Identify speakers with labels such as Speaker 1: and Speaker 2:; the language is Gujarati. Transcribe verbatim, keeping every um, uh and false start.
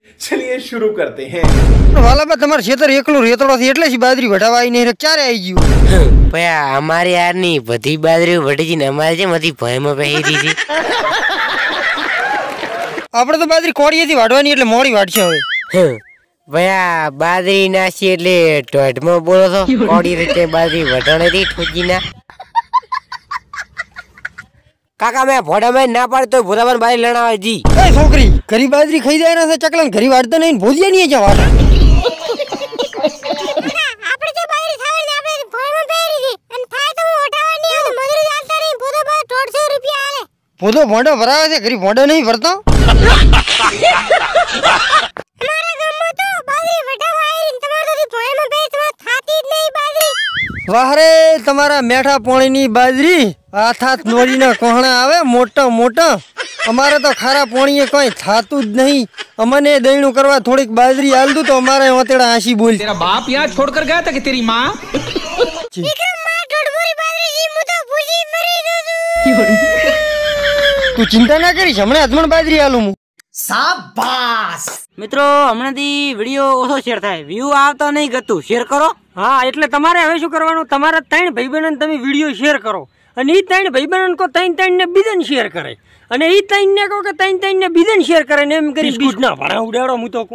Speaker 1: चलिए शुरू करते हैं।
Speaker 2: वाला बा તમાર ખેતર એકલું રેતડો થી એટલે જ બાજરી વઢાવા આવી નહીં ક્યારે આવી ગયું
Speaker 3: ભયા અમારે યાર ની બધી બાજરી વઢી જી ને અમારે જે મધી ભયમાં પહેરી દીધી
Speaker 2: આપણે તો બાજરી કોડીએથી વાઢવાની એટલે મોડી વાઢશે હવે
Speaker 3: ભયા બાજરી નાસી એટલે ઢોઢમાં બોલો છો કોડી રીતે બાજરી વઢાણે થી ઠોજી ના કાકા મેં ભોડા में ना पाड़ तो भोदावन बारी लड़ावे जी
Speaker 2: ए छोकरी घरी बाजरी खाई जाए ना से चकलन घरी वाड़ता नहीं भोजिया नहीं है क्या वाड़ा
Speaker 4: આપણે જે બાજરી થાવલ ને આપણે ભોળમાં પહેરી દી અને થાય તો ઉઠાવા નહીં આવે મજૂરી ચાલતા નહીં ભોદો બા દોઢસો રૂપિયા આલે
Speaker 2: ભોદો ભોંડો ભરાવે છે ઘરી ભોંડો નહીં ભરતો
Speaker 4: અમારા ગામમાં તો બાજરી વઢાવા આવી તમાર તો ભોળમાં બે તમાર થાતી જ નહીં બાજરી
Speaker 2: વાહ રે તમારા મેઠા પોણીની બાજરી હાથ નોળીના કોહણા આવે મોટા મોટા અમારે તો ખારા પોણીએ કોઈ થાતું જ નહીં અમને દઈણું કરવા થોડીક બાજરી આલ દઉં તો અમારે ઓતેડા આશી બોલ
Speaker 5: तेरा बाप यहाँ छोड़कर गया था कि तेरी माँ
Speaker 4: વિક્રમ માં ઢોઢબોરી બાજરી જી મુ તો ભૂજી મરી દઉં
Speaker 2: તું ચિંતા ના કરીશ હમણાં અધમણ બાજરી આલું હું
Speaker 6: શાબાશ
Speaker 3: મિત્રો હમણાંથી વિડિયો ઓછો શેર થાય વ્યૂ આવતો નહીં ગતું શેર કરો
Speaker 2: હા એટલે તમારે હવે શું કરવાનું તમારા ત્રણ ભાઈબંધોને તમે વિડીયો શેર કરો અને ઈ ત્રણ ભાઈબંધોને કો ત્રણ ત્રણ ને બીજન શેર કરે અને ઈ ત્રણ ને કહો કે ત્રણ ત્રણ ને બીજન શેર કરે ને એમ કરી બીજ ના ભરા ઉડાડો હું તો